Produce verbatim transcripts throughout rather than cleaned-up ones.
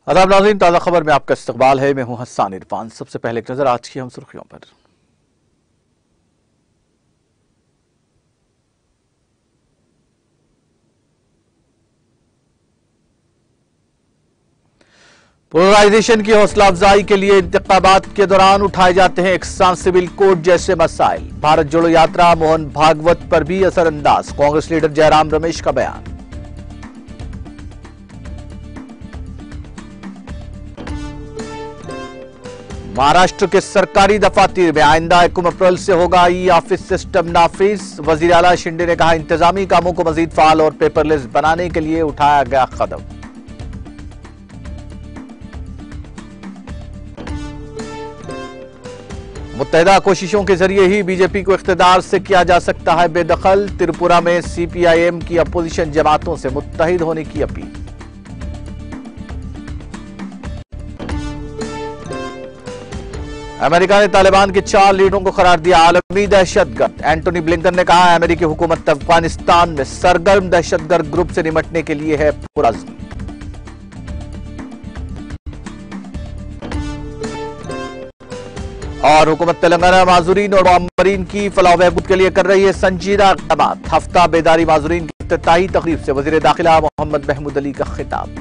आदाब नाज़रीन, ताज़ा खबर में आपका इस्तकबाल है। मैं हूं हसन इरफान। सबसे पहले एक नजर आज की हम सुर्खियों पर। पोलराइजेशन की हौसला अफजाई के लिए इंतखाबात के दौरान उठाए जाते हैं किसान सिविल कोड जैसे मसाइल। भारत जोड़ो यात्रा मोहन भागवत पर भी असरअंदाज, कांग्रेस लीडर जयराम रमेश का बयान। महाराष्ट्र के सरकारी दफातर में आइंदा एक अप्रैल से होगा ई ऑफिस सिस्टम नाफिज। वजीर आला शिंदे ने कहा, इंतजामी कामों को मजीद फाल और पेपरलेस बनाने के लिए उठाया गया कदम। मुत्तहिदा कोशिशों के जरिए ही बीजेपी को इख्तिदार से किया जा सकता है बेदखल। त्रिपुरा में सीपीआईएम की अपोजिशन जमातों से मुत्तहिद होने की अपील। अमेरिका ने तालिबान के चार लीडरों को करार दिया आलमी दहशतगर्द। एंटोनी ब्लिंकन ने कहा, अमेरिकी हुकूमत अफगानिस्तान में सरगर्म दहशतगर्द ग्रुप से निपटने के लिए है पुरअज़्म। और हुकूमत तेलंगाना माजूरीन और मामरीन की फलाह बहबूद के लिए कर रही है संजीदा इक़दाम। हफ्ता बेदारी माजूरीन की इफ्तिताही तकरीब से वज़ीर दाखिला मोहम्मद महमूद अली का खिताब।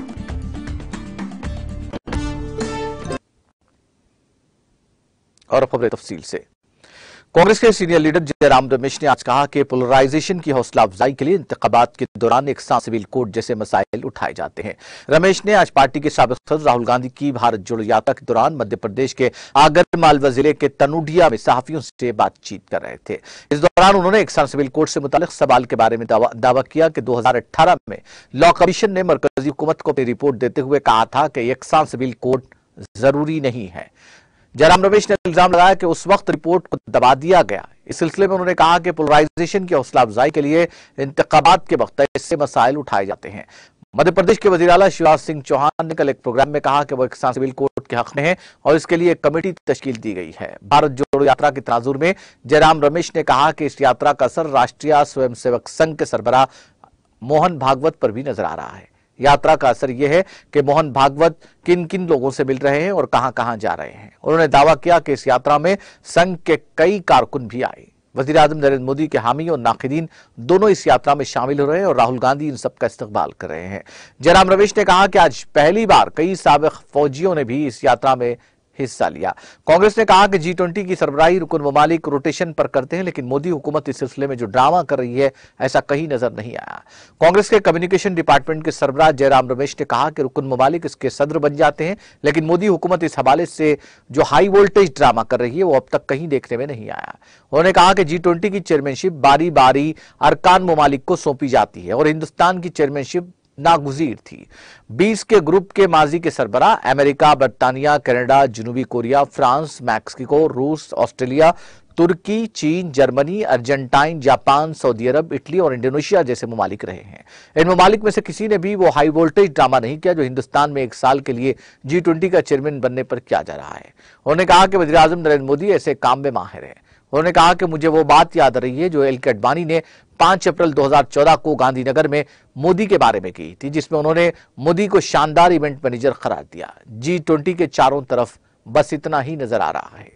और खबरें तफसील से। कांग्रेस के सीनियर लीडर जयराम रमेश ने आज कहा कि पोलराइजेशन की हौसला अफजाई के लिए इंतखाबात के दौरान एक सिविल कोड जैसे मसाइल उठाए जाते हैं। रमेश ने आज पार्टी के साबिक़ सदर राहुल गांधी की भारत जोड़ो यात्रा के दौरान मध्य प्रदेश के आगर मालवा जिले के तनुडिया में सहाफियों से बातचीत कर रहे थे। इस दौरान उन्होंने एक सिविल कोड से मुतालिक सवाल के बारे में दावा, दावा किया कि दो हजार अठारह में लॉ कमीशन ने मरकजी हुकूमत को अपनी रिपोर्ट देते हुए कहा था कि एक सिविल कोड जरूरी नहीं है। जयराम रमेश ने इल्जाम लगाया कि उस वक्त रिपोर्ट को दबा दिया गया। इस सिलसिले में उन्होंने कहा कि पोलराइजेशन की हौसला अफजाई के लिए इंतखाबात के वक्त ऐसे मसाइल उठाए जाते हैं। मध्य प्रदेश के वजीर आला शिवराज सिंह चौहान ने कल एक प्रोग्राम में कहा कि वो एक सिविल कोड के हक में है और इसके लिए एक कमेटी तश्कील दी गई है। भारत जोड़ो यात्रा के तनाजुर में जयराम रमेश ने कहा कि इस यात्रा का असर राष्ट्रीय स्वयंसेवक संघ के सरबराह मोहन भागवत पर भी नजर आ रहा है। यात्रा का असर यह है कि मोहन भागवत किन किन लोगों से मिल रहे हैं और कहां कहां जा रहे हैं। उन्होंने दावा किया कि इस यात्रा में संघ के कई कारकुन भी आए। वजीर आजम नरेंद्र मोदी के हामी और नाकिदीन दोनों इस यात्रा में शामिल हो रहे हैं और राहुल गांधी इन सबका इस्तकबाल कर रहे हैं। जयराम रमेश ने कहा कि आज पहली बार कई साबिक़ फौजियों ने भी इस यात्रा में हिस्सा लिया। कांग्रेस ने कहा कि जी ट्वेंटी की सरबराही रुकन ममालिक रोटेशन पर करते हैं, लेकिन मोदी हुकूमत इस सिलसिले में जो ड्रामा कर रही है ऐसा कहीं नजर नहीं आया। कांग्रेस के कम्युनिकेशन डिपार्टमेंट के सरबराह जयराम रमेश ने कहा कि रुकन ममालिक इसके सदर बन जाते हैं, लेकिन मोदी हुकूमत इस हवाले से जो हाई वोल्टेज ड्रामा कर रही है वो अब तक कहीं देखने में नहीं आया। उन्होंने कहा कि जी ट्वेंटी की चेयरमैनशिप बारी बारी अरकान ममालिक को सौंपी जाती है और हिंदुस्तान की चेयरमैनशिप नागुजीर थी। बीस के ग्रुप के माजी के सरबराह अमेरिका, बरतानिया, कनाडा, जनूबी कोरिया, फ्रांस, मैक्सिको, रूस, ऑस्ट्रेलिया, तुर्की, चीन, जर्मनी, अर्जेंटाइन, जापान, सऊदी अरब, इटली और इंडोनेशिया जैसे ममालिक रहे हैं। इन ममालिक में से किसी ने भी वो हाई वोल्टेज ड्रामा नहीं किया जो हिंदुस्तान में एक साल के लिए जी ट्वेंटी का चेयरमैन बनने पर किया जा रहा है। उन्होंने कहा कि वज़ीर आज़म नरेंद्र मोदी ऐसे काम में माहिर है। उन्होंने कहा कि मुझे वो बात याद आ रही है जो एल के अडवाणी ने पांच अप्रैल दो हजार चौदह को गांधीनगर में मोदी के बारे में की थी, जिसमें उन्होंने मोदी को शानदार इवेंट मैनेजर करार दिया। जी ट्वेंटी के चारों तरफ बस इतना ही नजर आ रहा है।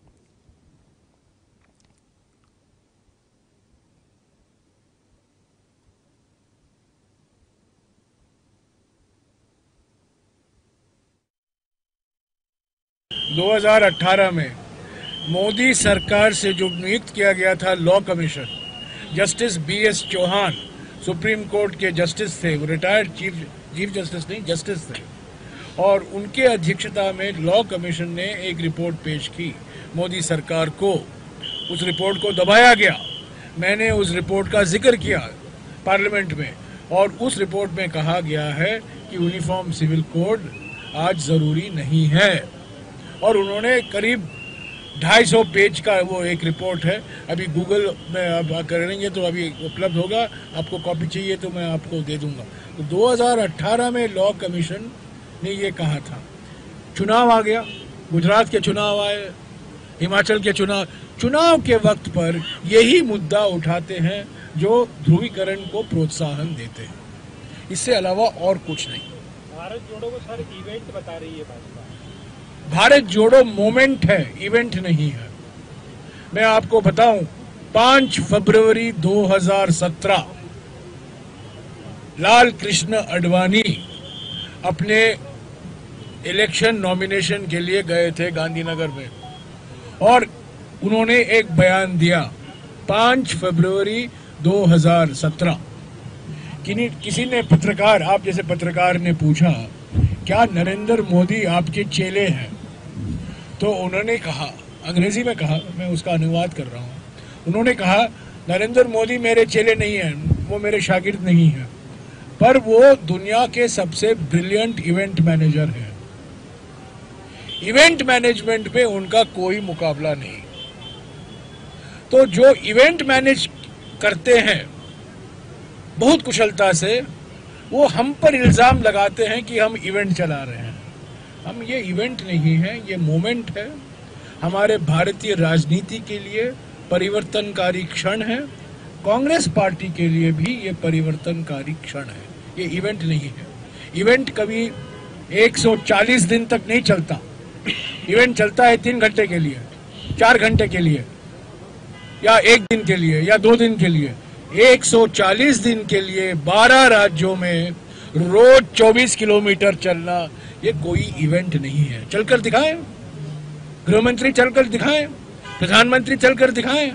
दो हजार अठारह में मोदी सरकार से जो नियुक्त किया गया था law commission, justice B S Chauhan supreme court के जस्टिस थे, वो रिटायर्ड चीफ चीफ जस्टिस नहीं जस्टिस थे, और उनके अध्यक्षता में लॉ कमीशन ने एक रिपोर्ट पेश की मोदी सरकार को। उस रिपोर्ट को दबाया गया। मैंने उस रिपोर्ट का जिक्र किया पार्लियामेंट में और उस रिपोर्ट में कहा गया है कि यूनिफॉर्म सिविल कोड आज ज़रूरी नहीं है। और उन्होंने करीब ढाई सौ पेज का वो एक रिपोर्ट है, अभी गूगल में आप करेंगे तो अभी उपलब्ध होगा। आपको कॉपी चाहिए तो मैं आपको दे दूंगा। तो दो हजार अठारह में लॉ कमीशन ने ये कहा था। चुनाव आ गया, गुजरात के चुनाव आए, हिमाचल के चुनाव चुनाव के वक्त पर यही मुद्दा उठाते हैं जो ध्रुवीकरण को प्रोत्साहन देते हैं। इससे अलावा और कुछ नहीं। भारत जोड़ो को सर इवेंट बता रही है भाजपा। भारत जोड़ो मोमेंट है, इवेंट नहीं है। मैं आपको बताऊं, पांच फरवरी दो हज़ार सत्रह लाल कृष्ण आडवाणी अपने इलेक्शन नॉमिनेशन के लिए गए थे गांधीनगर में, और उन्होंने एक बयान दिया पांच फरवरी दो हज़ार सत्रह। किसी ने पत्रकार, आप जैसे पत्रकार ने पूछा क्या नरेंद्र मोदी आपके चेले हैं, तो उन्होंने कहा, अंग्रेजी में कहा, मैं उसका अनुवाद कर रहा हूं, उन्होंने कहा नरेंद्र मोदी मेरे चेले नहीं हैं, वो मेरे शागिर्द नहीं हैं, पर वो दुनिया के सबसे ब्रिलियंट इवेंट मैनेजर हैं। इवेंट मैनेजमेंट में उनका कोई मुकाबला नहीं। तो जो इवेंट मैनेज करते हैं बहुत कुशलता से, वो हम पर इल्जाम लगाते हैं कि हम इवेंट चला रहे हैं। हम ये इवेंट नहीं है, ये मोमेंट है। हमारे भारतीय राजनीति के लिए परिवर्तनकारी क्षण है, कांग्रेस पार्टी के लिए भी ये परिवर्तनकारी क्षण है, ये इवेंट नहीं है। इवेंट कभी एक सौ चालीस दिन तक नहीं चलता। इवेंट चलता है तीन घंटे के लिए, चार घंटे के लिए, या एक दिन के लिए, या दो दिन के लिए। एक सौ चालीस दिन के लिए बारह राज्यों में रोज चौबीस किलोमीटर चलना, ये कोई इवेंट नहीं है। चलकर दिखाएं, गृह मंत्री चलकर दिखाएं, प्रधानमंत्री चलकर दिखाएं।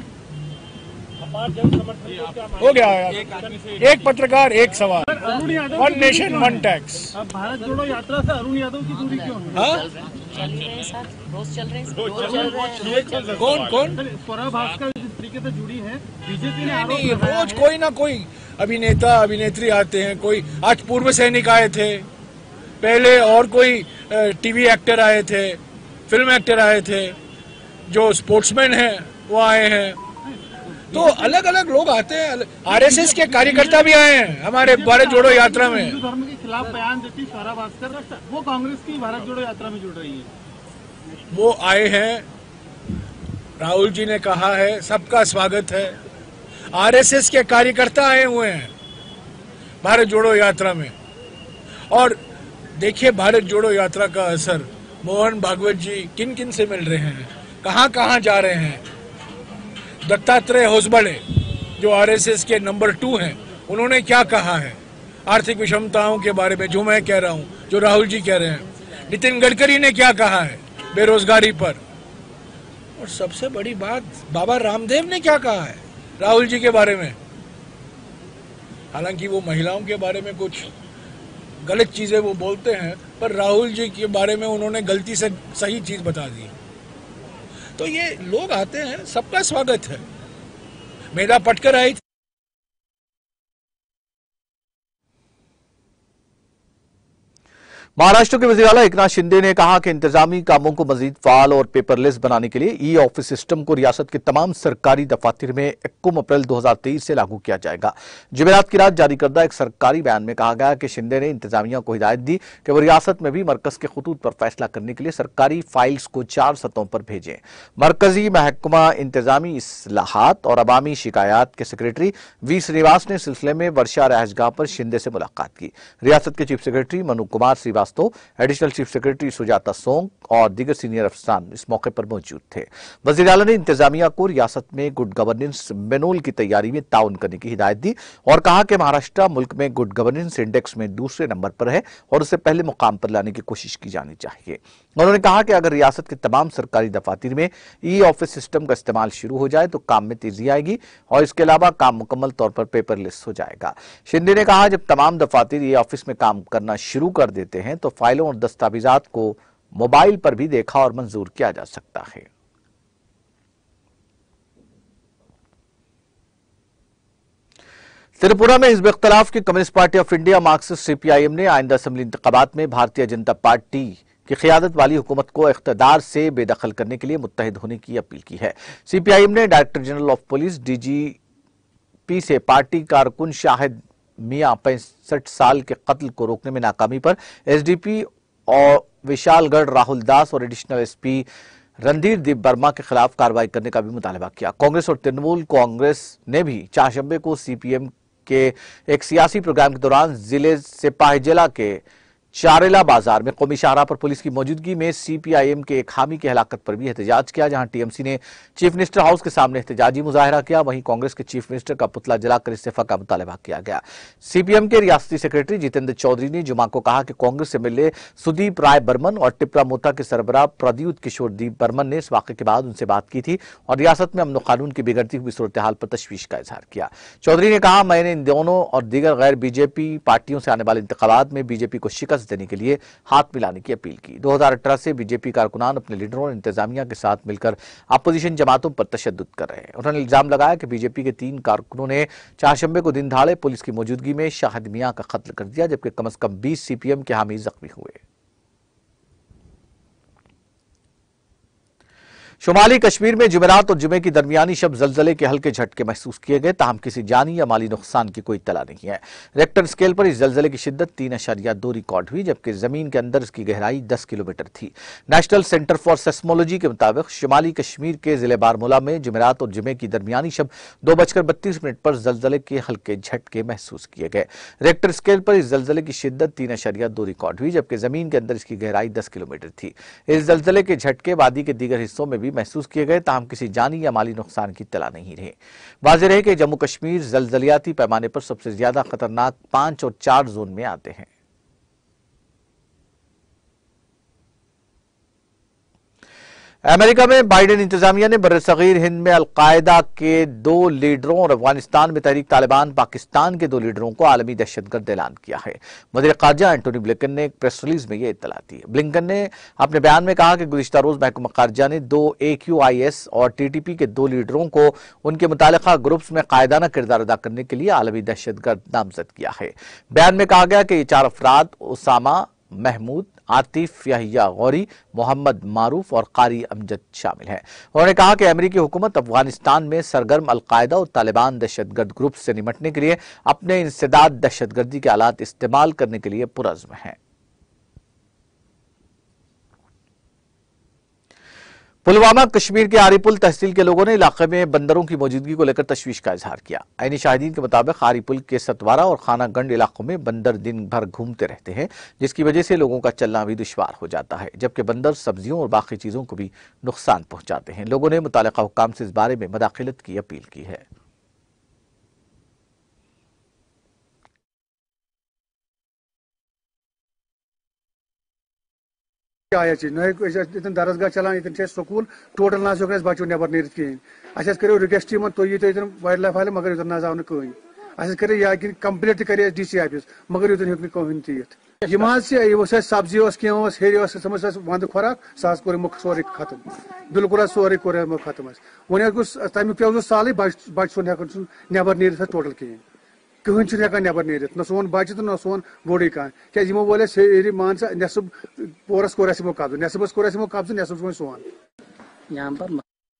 हो गया यार, एक पत्रकार एक सवाल, वन नेशन वन टैक्स। अब भारत जोड़ो यात्रा से अरुण यादव की दूरी क्यों है? हाँ, चल रहे हैं सर, रोज चल रहे हैं। कौन कौन स्वरा भास्कर जिस तरीके से जुड़ी है बीजेपी ने, नहीं, रोज कोई ना कोई अभिनेता अभिनेत्री आते हैं। कोई आज पूर्व सैनिक आए थे, पहले और कोई टीवी एक्टर आए थे, फिल्म एक्टर आए थे, जो स्पोर्ट्समैन हैं वो आए हैं। तो अलग अलग लोग आते हैं। आरएसएस के कार्यकर्ता भी आए हैं हमारे भारत जोड़ो यात्रा में। हिंदू धर्म के खिलाफ बयान देती स्वरा भास्कर, वो कांग्रेस की भारत जोड़ो यात्रा में जुड़ रही है। वो आए हैं, राहुल जी ने कहा है, सबका स्वागत है। आरएसएस के कार्यकर्ता आए हुए हैं भारत जोड़ो यात्रा में। और देखिए भारत जोड़ो यात्रा का असर, मोहन भागवत जी किन किन से मिल रहे हैं, कहां कहां जा रहे हैं। दत्तात्रेय होसबले जो आरएसएस के नंबर टू हैं, उन्होंने क्या कहा है आर्थिक विषमताओं के बारे में, जो मैं कह रहा हूं, जो राहुल जी कह रहे हैं। नितिन गडकरी ने क्या कहा है बेरोजगारी पर। और सबसे बड़ी बात, बाबा रामदेव ने क्या कहा है राहुल जी के बारे में। हालांकि वो महिलाओं के बारे में कुछ गलत चीजें वो बोलते हैं, पर राहुल जी के बारे में उन्होंने गलती से सही चीज बता दी। तो ये लोग आते हैं, सबका स्वागत है। मेधा पटकर आई थी। महाराष्ट्र के वज़ीर आला एकनाथ शिंदे ने कहा कि इंतजामी कामों को मजीद फाल और पेपरलेस बनाने के लिए ई ऑफिस सिस्टम को रियासत के तमाम सरकारी दफातर में इक्कीस अप्रैल दो हज़ार तेईस से लागू किया जाएगा। जुमेरात की रात जारी करदा एक सरकारी बयान में कहा गया कि शिंदे ने इंतजामिया को हिदायत दी कि वो रियासत में भी मरकज के खतूत पर फैसला करने के लिए सरकारी फाइल्स को चार सतहों पर भेजें। मरकजी महकमा इंतजामी इस्लाहात और अवामी शिकायत के सेक्रेटरी वी श्रीवास ने सिलसिले में वर्षा रहजगाह पर शिंदे से मुलाकात की। रियासत के chief secretary Manu Kumar Srivastava, additional chief secretary Sujata सोंग और दीगर सीनियर अफसरान इस मौके पर मौजूद थे। वज़ीर आला ने इंतजामिया को रियासत में गुड गवर्नेंस मैनुअल की तैयारी में ताउन करने की हिदायत दी और कहा कि महाराष्ट्र मुल्क में गुड गवर्नेंस इंडेक्स में दूसरे नंबर पर है और उसे पहले मुकाम पर लाने की कोशिश की जानी चाहिए। उन्होंने कहा कि अगर रियासत के तमाम सरकारी दफातर में ई ऑफिस सिस्टम का इस्तेमाल शुरू हो जाए तो काम में तेजी आएगी और इसके अलावा काम मुकम्मल तौर पर पेपरलेस हो जाएगा। शिंदे ने कहा जब तमाम दफातर ई ऑफिस में काम करना शुरू कर देते हैं तो फाइलों और दस्तावेजात को मोबाइल पर भी देखा और मंजूर किया जा सकता है। त्रिपुरा में हिज़्ब इख्तिलाफ की Communist Party of India Marxist CPIM ने आइंदा असेंबली इंतखाबात में भारतीय जनता पार्टी की क़ियादत वाली हुकूमत को इख्तिदार से बेदखल करने के लिए मुत्तहिद होने की अपील की है। सीपीआईएम ने director general of police DGP से पार्टी कारकुन शाहिद मियां पैंसठ साल के कत्ल को रोकने में नाकामी पर एसडीपी और विशालगढ़ राहुल दास और एडिशनल एसपी रणधीर दीप वर्मा के खिलाफ कार्रवाई करने का भी मुतालबा किया। कांग्रेस और तृणमूल कांग्रेस ने भी चारशंबे को सीपीएम के एक सियासी प्रोग्राम के दौरान जिले सिपाहीजला के चारेला बाजार में कौमी शाहराह पर पुलिस की मौजूदगी में सीपीआईएम के एक हामी की हलाकत पर भी एहतजाज किया। जहां टीएमसी ने चीफ मिनिस्टर हाउस के सामने एहतजाजी मुजाहरा किया, वहीं कांग्रेस के चीफ मिनिस्टर का पुतला जलाकर इस्तीफा का मुतालबा किया गया। सीपीएम के रियासती सेक्रेटरी जितेंद्र चौधरी ने जुमा को कहा कि कांग्रेस एमएलए सुदीप राय बर्मन और टिपरा मोता के सरबराह प्रद्युत किशोर दीप बर्मन ने इस वाक़े के बाद उनसे बात की थी और रियासत में अमन कानून की बिगड़ती हुई सूरत हाल पर तशवीश का इजहार किया। चौधरी ने कहा, मैंने इन दोनों और दीगर गैर बीजेपी पार्टियों से आने वाले इंतखाबात में बीजेपी को शिकस्त देने के लिए हाथ मिलाने की अपील की। दो हजार अठारह से बीजेपी कारकुनान अपने लीडरों और इंतजामिया के साथ मिलकर अपोजिशन जमातों पर तशद्दुद कर रहे हैं। उन्होंने इल्जाम लगाया कि बीजेपी के तीन कारकुनों ने चारशंबे को दिन दहाड़े पुलिस की मौजूदगी में शाहिद मियां का कत्ल कर दिया, जबकि कम से कम बीस सीपीएम के हामी जख्मी हुए। शुमाली कश्मीर में जुमेरात और जुमे की दरमियानी शब जलजले के हल्के झटके महसूस किए गए, ताहम किसी जानी या माली नुकसान की कोई इत्तला नहीं है। रेक्टर स्केल पर इस जलजले की शिद्दत तीन अशारिया दो रिकॉर्ड हुई, जबकि जमीन के अंदर इसकी गहराई दस किलोमीटर थी। नेशनल सेंटर फॉर सेस्मोलॉजी के मुताबिक शुमाली कश्मीर के जिले बारामूला में जुमेरात और जुमे की दरमियानी शब दो बजकर बत्तीस मिनट पर जलजले के हल्के झटके महसूस किए गए। रेक्टर स्केल पर इस जलजले की शिद्दत तीन अशारिया दो रिकॉर्ड हुई, जबकि जमीन के अंदर इसकी गहराई दस किलोमीटर थी। इस जलजले के झटके वादी के दीगर हिस्सों में भी महसूस किए गए, ताहम किसी जानी या माली नुकसान की इत्तला नहीं रही। वाज़ेह है कि जम्मू कश्मीर जलजलियाती पैमाने पर सबसे ज्यादा खतरनाक पांच और चार जोन में आते हैं। अमेरिका में बाइडेन इंतजामिया ने बर्र-ए-सगीर हिंद में अलकायदा के दो लीडरों और अफगानिस्तान में तहरीक तालिबान पाकिस्तान के दो लीडरों को आलमी दहशतगर्द ऐलान किया है। वज़ीर ख़ारजा एंटोनी ब्लिंकन ने एक प्रेस रिलीज में यह इत्तला दी। ब्लिंकन ने अपने बयान में कहा कि गुज़िश्ता रोज महकमा ख़ारजा ने दो ए क्यू आई एस और टीटीपी के दो लीडरों को उनके मुतालिका ग्रुप्स में कायदाना किरदार अदा करने के लिए आलमी दहशतगर्द नामजद किया है। बयान में कहा गया कि ये चार अफराद उसामा, महमूद, आतिफ याहिया गौरी, मोहम्मद मारूफ और कारी अमजद शामिल हैं। उन्होंने कहा कि अमेरिकी हुकूमत अफगानिस्तान में सरगर्म अलकायदा और तालिबान दहशतगर्द ग्रुप से निपटने के लिए अपने इंसदाद दहशतगर्दी के आलात इस्तेमाल करने के लिए पुरज़्म है। पुलवामा कश्मीर के आरीपुल तहसील के लोगों ने इलाके में बंदरों की मौजूदगी को लेकर तशवीश का इजहार किया। ऐनी शाहिदीन के मुताबिक आरीपुल के सतवारा और खानागंड इलाकों में बंदर दिन भर घूमते रहते हैं, जिसकी वजह से लोगों का चलना भी दुश्वार हो जाता है, जबकि बंदर सब्जियों और बाकी चीजों को भी नुकसान पहुंचाते हैं। लोगों ने मुतालिका हुक्काम से इस बारे में मदाखिलत की अपील की है। दरसगाह चलान ये स्कूल टोटल ना बच्चों नबर नीर कहें करो रिक्वेस्ट तुम ये वाइल्ड लाइफ वाले मगर युतन ना आव कहीं करो या कंप्लेट कर डी सी ऑफिस मगर युतन हेक कहीं तीत सब्जी कह हेर वंद खुराक सह कोर सोरे खत्म बिल्कुल सोरे कोर खत्म वन तमिक पे साल बच्चे सोन हेन नबर नीर टोटल कहें कहीं हेकान नबर नीर न सोन बच्चे तो न सोन बोड़ी कह क्या वो सेरी मान सा नसब पोरस कोर कब्जा नसबस कोर कब्जा नसब सोन यहाँ पर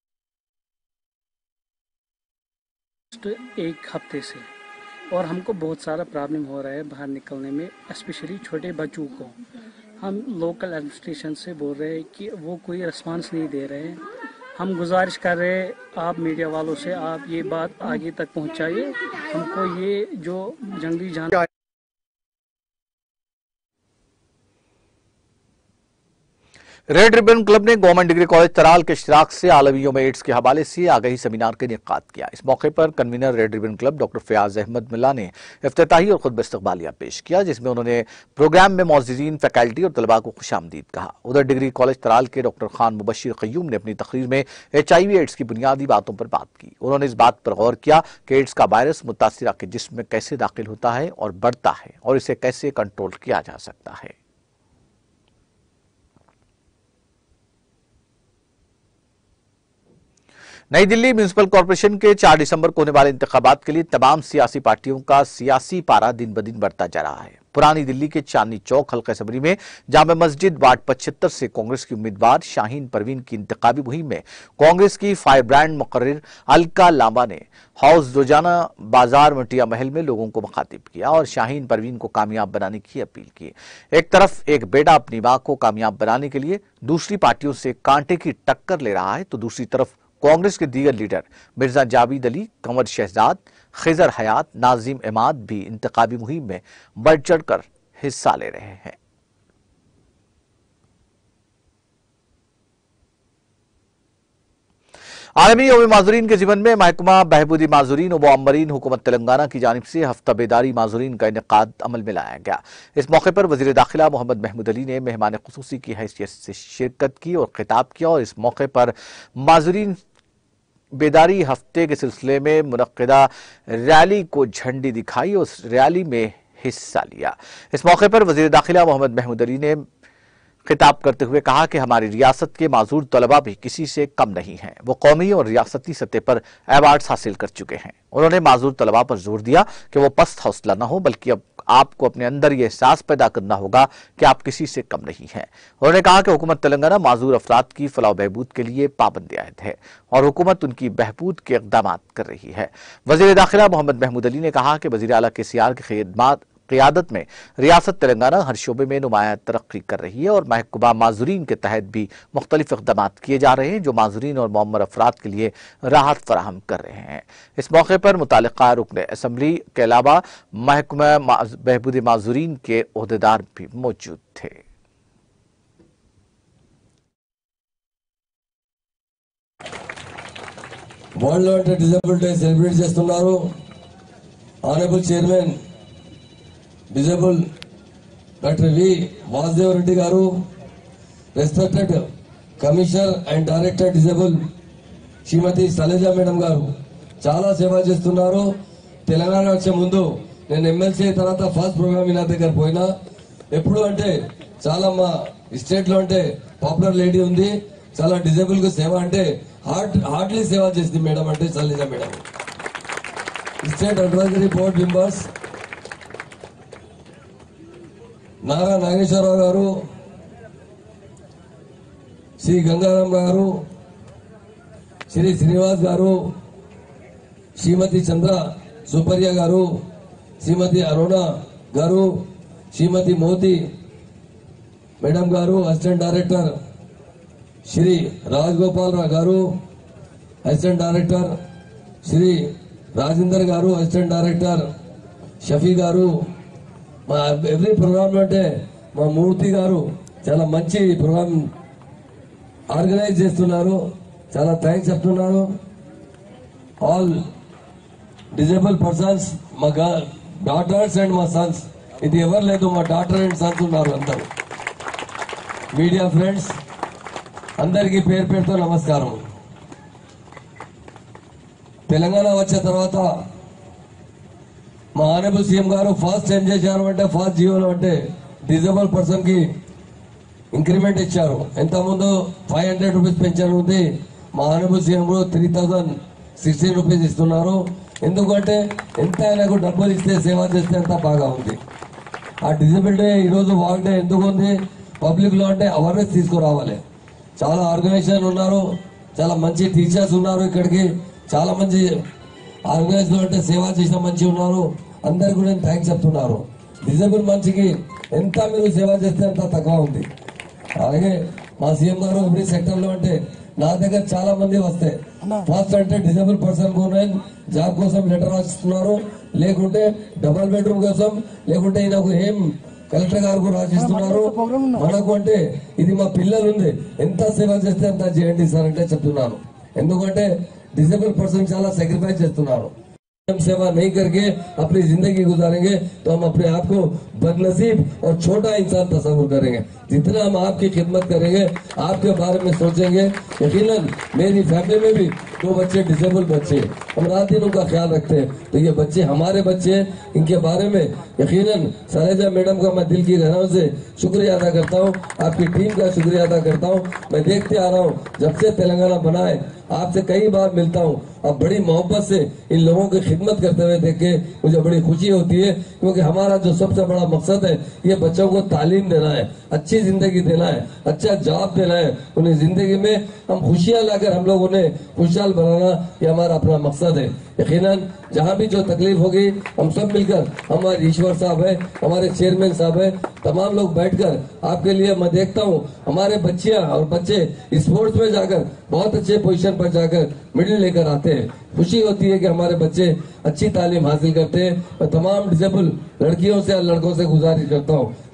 एक हफ्ते से और हमको बहुत सारा प्रॉब्लम हो रहा है बाहर निकलने में, स्पेशली छोटे बच्चों को। हम लोकल एडमिनिस्ट्रेशन से बोल रहे हैं कि वो कोई रिस्पांस नहीं दे रहे हैं। हम गुजारिश कर रहे हैं आप मीडिया वालों से, आप ये बात आगे तक पहुंचाइए। हमको ये जो जंगली जानवर रेड रिबन क्लब ने गवर्नमेंट डिग्री कॉलेज तराल के इश्तिराक से आलमी यौम एड्स के हवाले से आगाही सेमिनार का इनेकाद किया। इस मौके पर convener red ribbon club doctor Fayaz Ahmad Milla ने इफ्तिताही और खुतबा इस्तकबालिया पेश किया, जिसमें उन्होंने प्रोग्राम में मौजूदीन, फैकल्टी और तलबा को खुशामदीद कहा। उधर डिग्री कॉलेज तराल के डॉक्टर खान मुबशिर क़य्यूम ने अपनी तकरीर में एच आई वी एड्स की बुनियादी बातों पर बात की। उन्होंने इस बात पर गौर किया कि एड्स का वायरस मुतासिरा के जिस्म में कैसे दाखिल होता है और बढ़ता है और इसे कैसे कंट्रोल किया जा सकता है। नई दिल्ली म्यूनिसिपल कॉर्पोरेशन के चार दिसंबर को होने वाले इंतखाबात के लिए तमाम सियासी पार्टियों का सियासी पारा दिन ब दिन बढ़ता जा रहा है। पुरानी दिल्ली के चांदनी चौक हल्का असम्बली में जामा मस्जिद वार्ड पचहत्तर से कांग्रेस की उम्मीदवार शाहीन परवीन की इंतखाबी मुहिम में कांग्रेस की फायर ब्रांड मुकर्रिर अलका लांबा ने हाउस रोजाना बाजार मटिया महल में लोगों को मुखातिब किया और शाहीन परवीन को कामयाब बनाने की अपील की। एक तरफ एक बेटा अपनी मां को कामयाब बनाने के लिए दूसरी पार्टियों से कांटे की टक्कर ले रहा है, तो दूसरी तरफ कांग्रेस के दीगर लीडर मिर्जा जावेद अली, कंवर शहजाद, खिजर हयात, नाजिम इमाद भी इंतखाबी मुहिम में बढ़ चढ़कर हिस्सा ले रहे हैं। आलमी यौम माजूरीन के जीवन में महकमा बहबूदी माजूरीन व मुअम्मरीन हुकूमत तेलंगाना की जानिब से हफ्ता बेदारी माजूरीन का इनेकाद अमल में लाया गया। इस मौके पर वजीर दाखिला मोहम्मद महमूद अली ने मेहमान खुसूसी की हैसियत से शिरकत की और खिताब किया और इस मौके पर माजूरीन बेदारी हफ्ते के सिलसिले में मुनक्किदा रैली को झंडी दिखाई और उस रैली में हिस्सा लिया। इस मौके पर वजीर दाखिला मोहम्मद महमूद अली ने खिताब करते हुए कहा कि हमारी रियासत के माजूर तलबा भी किसी से कम नहीं हैं। वो कौमी और रियासती सतह पर अवार्ड हासिल कर चुके हैं। उन्होंने माजूर तलबा पर जोर दिया कि वो पस्त हौसला न हो, बल्कि अब आपको अपने अंदर ये एहसास पैदा करना होगा कि आप किसी से कम नहीं हैं। उन्होंने कहा कि हुकूमत तेलंगाना माजूर अफराद की फलाह बहबूद के लिए पाबंद आयद है और हुकूमत उनकी बहबूद के इक़दामात कर रही है। वज़ीर दाखिला मोहम्मद महमूद अली ने कहा कि वज़ीर आला के सीआर की खिदमत क़ियादत में रियासत तेलंगाना हर शोबे में नुमाया तरक्की कर रही है और महकमा माजूरीन के तहत भी मुख्तलिफ इक़दामात किए जा रहे हैं जो माजूरीन और मुअम्मर अफराद के लिए राहत फराहम कर रहे हैं। इस मौके पर मुतालिका रुकन असम्बली के अलावा महकमा बहबूदी माजूरीन के ओहदेदार भी मौजूद थे। వరల్డ్ డిజేబుల్ డే సెలబ్రేట్ చేస్తున్నారు। Honourable chairman disable doctor V Vasudeva Reddy garu, respected commissioner and director disable Srimathi Shailaja madam garu చాలా సేవ చేస్తున్నారు। తెలంగాణ వచ్చే ముందు నేను ఎమ్మెల్సీ తర్వాత ఫస్ట్ ప్రోగ్రామ్ నా దగ్గర పోయినా ఎప్పుడు అంటే చాలా మా స్టేట్ లో అంటే పాపులర్ లేడీ ఉంది, చాలా డిజేబుల్ కు సేవ అంటే హార్ట్ హార్ట్లీ సేవ చేసింది మేడం అంటే Shailaja madam. State advisory board members Nara Nageswararao garu, Sri Gangaram గారు, శ్రీ శ్రీనివాస్ గారు, శ్రీమతి చంద్ర సుపర్య గారు, Srimathi Aruna garu, Srimathi Moti madam garu, assistant director Sri Rajagopal Rao garu, assistant director Shri Rajender గారు, అసిస్టెంట్ డైరెక్టర్ షఫీ గారు, మా ఎవ్రీ ప్రోగ్రామ్ అంటే మా మూర్తి గారు చాలా మంచి ప్రోగ్రామ్ ఆర్గనైజ్ చేస్తున్నారు, చాలా థ్యాంక్స్ చెప్తున్నారు। ఆల్ డిజేబుల్ పర్సన్స్, మా డాటర్స్ అండ్ మా సన్స్, ఇది ఎవరు లేదు, మా డాటర్ అండ్ సన్స్ ఉన్నారు అందరూ। మీడియా ఫ్రెండ్స్ అందరికీ పేరు పేరుతో నమస్కారం। తెలంగాణ వచ్చే తర్వాత మా ఆనరబుల్ సీఎం గారు ఫస్ట్ ఏం చేశారు అంటే ఫస్ట్ జియోలో అంటే డిజేబుల్ పర్సన్ కి ఇంక్రిమెంట్ ఇచ్చారు। ఎంత ముందు ఫైవ్ హండ్రెడ్ రూపీస్ పెన్షన్ ఉంది, మా honourable CM three thousand sixteen rupees ఇస్తున్నారు। ఎందుకంటే ఎంత ఆయనకు డబ్బులు ఇస్తే సేవ చేస్తే అంత బాగా ఉంది। ఆ డిజేబిలిటీ ఈరోజు వాక్ డే ఎందుకు ఉంది పబ్లిక్ లో అంటే అవేర్నెస్ తీసుకురావాలి। చాలా ఆర్గనైజేషన్ ఉన్నారు, చాలా మంచి టీచర్స్ ఉన్నారు, ఇక్కడికి చాలా మంచి ఆర్గనైజ్ లో అంటే సేవ చేసిన మంచి ఉన్నారు, అందరికి కూడా నేను థ్యాంక్స్ చెప్తున్నారు। డిజేబుల్ మనిషికి ఎంత మీరు సేవ చేస్తే అంత తక్కువ ఉంది। అలాగే మా సీఎం గారు ఎవ్రీ సెక్టర్ లో అంటే నా దగ్గర చాలా మంది వస్తే ఫస్ట్ అంటే డిజేబుల్ పర్సన్ కు జాబ్ కోసం లెటర్ రాసిస్తున్నారు, లేకుంటే డబుల్ బెడ్రూమ్ కోసం, లేకుంటే ఈయనకు ఏం కలెక్టర్ గారు రాసిస్తున్నారు। మనకు అంటే ఇది మా పిల్లలు ఉంది, ఎంత సేవ చేస్తే అంత చేయండి సార్ అంటే చెప్తున్నాను। ఎందుకంటే डिसेबल पर्सन చాలా सेक्रीफाइस చేస్తున్నారు। हम सेवा नहीं करके अपनी जिंदगी गुजारेंगे तो हम अपने आप को बदनसीब और छोटा इंसान तस्वुर करेंगे। जितना हम आपकी खिदमत करेंगे, आपके बारे में सोचेंगे, यकीनन मेरी फैमिली में भी दो बच्चे डिसेबल बच्चे, हम रात दिन उनका ख्याल रखते हैं, तो ये बच्चे हमारे बच्चे, इनके बारे में यकीनन शैलजा मैडम का मैं दिल की गहराइयों से शुक्रिया अदा करता हूँ, आपकी टीम का शुक्रिया अदा करता हूँ। मैं देखते आ रहा हूँ जब से तेलंगाना बना है, आपसे कई बार मिलता हूँ, अब बड़ी मोहब्बत से इन लोगों की खिदमत करते हुए देख के मुझे बड़ी खुशी होती है, क्योंकि हमारा जो सबसे बड़ा मकसद है ये बच्चों को तालीम देना है, अच्छी जिंदगी देना है, अच्छा जॉब देना है, उन्हें जिंदगी में हम खुशियां लाकर हम लोग उन्हें खुशहाल बनाना, ये हमारा अपना मकसद है। यकीनन जहाँ भी जो तकलीफ होगी हम सब मिलकर, हमारे ईश्वर साहब है, हमारे चेयरमैन साहब है, तमाम लोग बैठकर आपके लिए मैं देखता हूँ हमारे बच्चियां और बच्चे स्पोर्ट्स में जाकर बहुत अच्छे पोजीशन पर जाकर मेडल लेकर आते हैं। खुशी होती है कि हमारे बच्चे अच्छी तालीम हासिल करते हैं। मैं तमाम डिसेबल लड़कियों से और लड़कों से गुजारिश करता हूँ,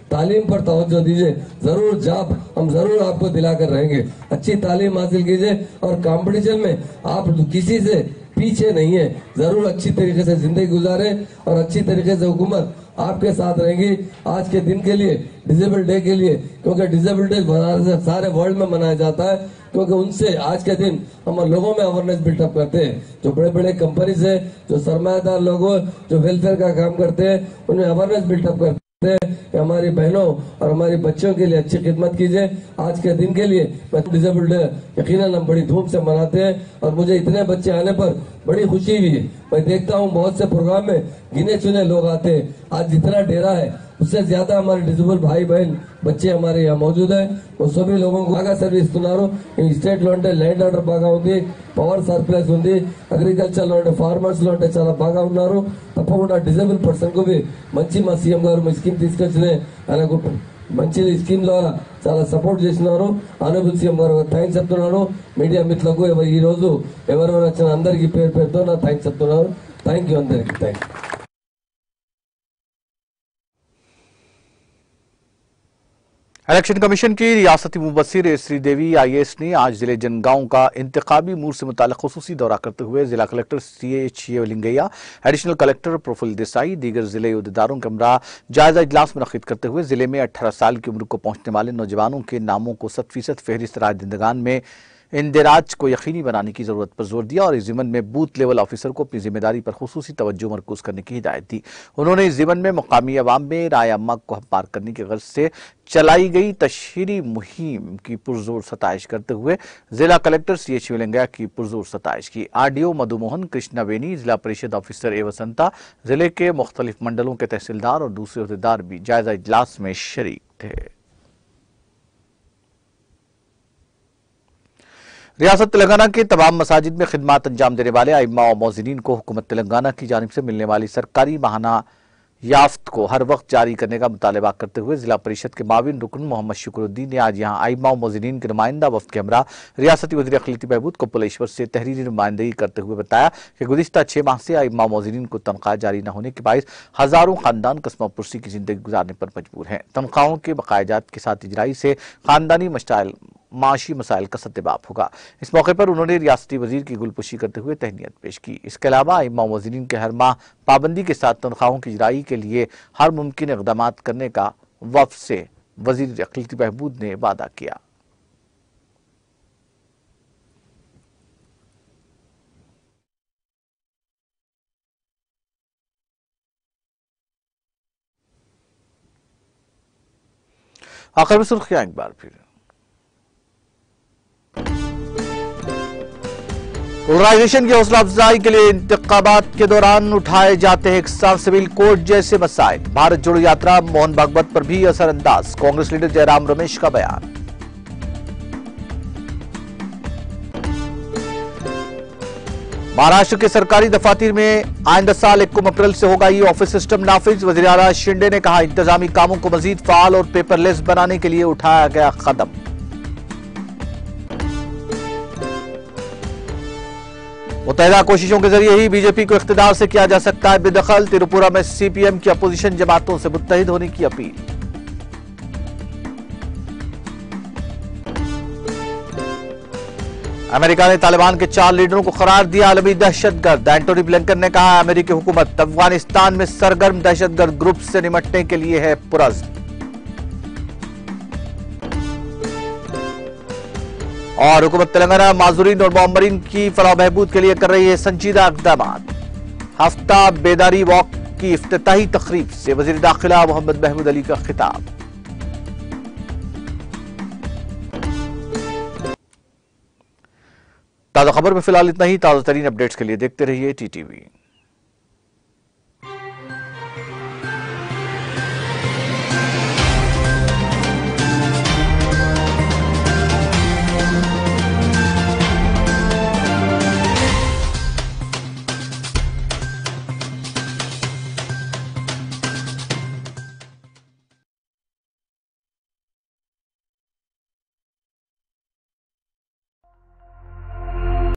तालीम पर तवज्जो दीजिए, जरूर जॉब हम जरूर आपको दिलाकर रहेंगे। अच्छी तालीम हासिल कीजिए और कंपटीशन में आप किसी से पीछे नहीं है, जरूर अच्छी तरीके से जिंदगी गुजारे और अच्छी तरीके से हुकूमत आपके साथ रहेगी। आज के दिन के लिए, डिसेबल डे के लिए, क्योंकि डिसेबल डे सारे वर्ल्ड में मनाया जाता है, क्योंकि उनसे आज के दिन हम लोगों में अवेयरनेस बिल्टअप करते हैं। जो बड़े बड़े कंपनीज है, जो सरमायादार लोग जो वेलफेयर का काम करते हैं, उन्हें अवेयरनेस बिल्टअप करते हैं कि हमारी बहनों और हमारी बच्चों के लिए अच्छी खिदमत कीजिए। आज के दिन के लिए डिसेबल डे यकीनन हम बड़ी धूम से मनाते हैं और मुझे इतने बच्चे आने पर बड़ी खुशी हुई है। मैं देखता हूँ बहुत से प्रोग्राम में गिने चुने लोग आते हैं। आज जितना डेरा है उससे ज्यादा हमारे डिसेबल भाई बहन बच्चे हमारे यहाँ मौजूद है। वो सभी लोगों को बागा सर्विस स्टेट లో అంటే ల్యాండ్ ఆర్డర్ బాగా ఉంది, పవర్ సర్ప్లస్ ఉంది, అగ్రికల్చర్ లో అంటే ఫార్మర్స్ లో అంటే చాలా బాగా ఉన్నారు। తప్పకుండా డిసేబుల్ పర్సన్ కు మంచి మా సీఎం గారు మీ స్కీమ్ తీసుకొచ్చిన ఆయనకు మంచి స్కీమ్ ద్వారా చాలా సపోర్ట్ చేస్తున్నారు। ఆనరబుల్ సీఎం గారు థ్యాంక్స్ చెప్తున్నాను। మీడియా మిత్రులకు ఈ రోజు ఎవరెవరు వచ్చిన అందరికీ పేరు పేరుతో నా థ్యాంక్స్ చెప్తున్నాను। థ్యాంక్ యూ అందరికీ, థ్యాంక్ యూ। इलेक्शन कमीशन की रियासती मुबस्सिर श्रीदेवी आईएएस ने आज जिले जनगांव का इंतखाबी मूड से मुताल्लिक खुसूसी दौरा करते हुए जिला collector C H Shivalingaiah, additional collector Praphulla Desai, दीगर जिले अहदेदारों के हमरा जायजा इजलास मुनक्किद करते हुए जिले में अठारह साल की उम्र को पहुंचने वाले नौजवानों के नामों को शत फीसद फहरिस्त राजदंडगान में इंदिराज को यकीनी बनाने की जरूरत पर जोर दिया और इस जिमन में बूथ लेवल ऑफिसर को अपनी जिम्मेदारी पर खुसूसी तवज्जो मरकूज करने की हिदायत दी। उन्होंने इस जिमन में मुकामी अवाम में राय अम्मा को पार करने की गर्ज से चलाई गई तशहीरी मुहिम की पुरजोर सताइश करते हुए जिला कलेक्टर सी एच शिवलिंगैया की पुरजोर सताइश की। आरडीओ मधुमोहन कृष्णा बेनी, जिला परिषद ऑफिसर ए वसंता, जिले के मुख्तलिफ मंडलों के तहसीलदार और दूसरे अहदेदार भी जायजा इजलास में शरीक थे। रियासत तेलंगाना के तमाम मसाजिद में खिदमात अंजाम देने वाले आइम्मा और मौज़िनीन को हुकूमत तेलंगाना की जानिब से मिलने वाली सरकारी माहाना याफ्त को हर वक्त जारी करने का मुतालबा करते हुए जिला परिषद के माविन रुकन मोहम्मद शुक्रुद्दीन ने आज यहाँ आइम्मा और मौज़िनीन के नुमाइंदा वफ्द के हमरा रियासती वज़ीर अक़लियती बहबूद कपुलेश्वर से तहरीरी नुमाइंदगी करते हुए बताया कि गुज़िश्ता छह माह से आइम्मा और मौज़िनीन को तनख्वाह जारी न होने के बायस हज़ारों खानदान कस्मा पुरसी की जिंदगी गुजारने पर मजबूर हैं। तनख्वाहों के बकायाजात के साथ इजराई से खानदानी मसाइल माशी मसाइल का सद्देबाप होगा। इस मौके पर उन्होंने रियासती वजीर की गुलपुशी करते हुए तहनीत पेश की। इसके अलावा आइम्मा वज़ीरीन के हर माह पाबंदी के साथ तनख्वाहों की इजराई के लिए हर मुमकिन इक़दाम करने का वफ़द से वज़ीर अक़लियती बहबूद ने वादा किया। आखिर में सुर्खियां एक बार फिर। पोलराइजेशन की हौसला अफजाई के लिए इंतखाबात के दौरान उठाए जाते हैं किसान सिविल कोड जैसे मसाइल। भारत जोड़ो यात्रा मोहन भागवत पर भी असरअंदाज, कांग्रेस लीडर जयराम रमेश का बयान। महाराष्ट्र के सरकारी दफातर में आइंदा साल इक्कीस अप्रैल से होगा ई ऑफिस सिस्टम नाफिज। वज़ीर आला शिंदे ने कहा, इंतजामी कामों को मजीद फाल और पेपरलेस बनाने के लिए उठाया गया कदम। मुतहदा कोशिशों के जरिए ही बीजेपी को इख्तिदार से किया जा सकता है बेदखल। त्रिपुरा में सीपीएम की अपोजिशन जमातों से मुत्तहिद होने की अपील। अमेरिका ने तालिबान के चार लीडरों को करार दिया आलमी दहशतगर्द। एंटोनी ब्लिंकन ने कहा, अमेरिकी हुकूमत अफगानिस्तान में सरगर्म दहशतगर्द ग्रुप से निपटने के लिए है पुरज़्म। और हुकूमत तेलंगाना माजूरीन और मौमरीन की फलाह बहबूद के लिए कर रही है संजीदा इक़दाम। हफ्ता बेदारी वॉक की इफ्तिताही तकरीब से वज़ीर दाखिला मोहम्मद महमूद अली का खिताब। ताज़ा खबर में फिलहाल इतना ही। ताज़ा तरीन अपडेट्स के लिए देखते रहिए टीटीवी।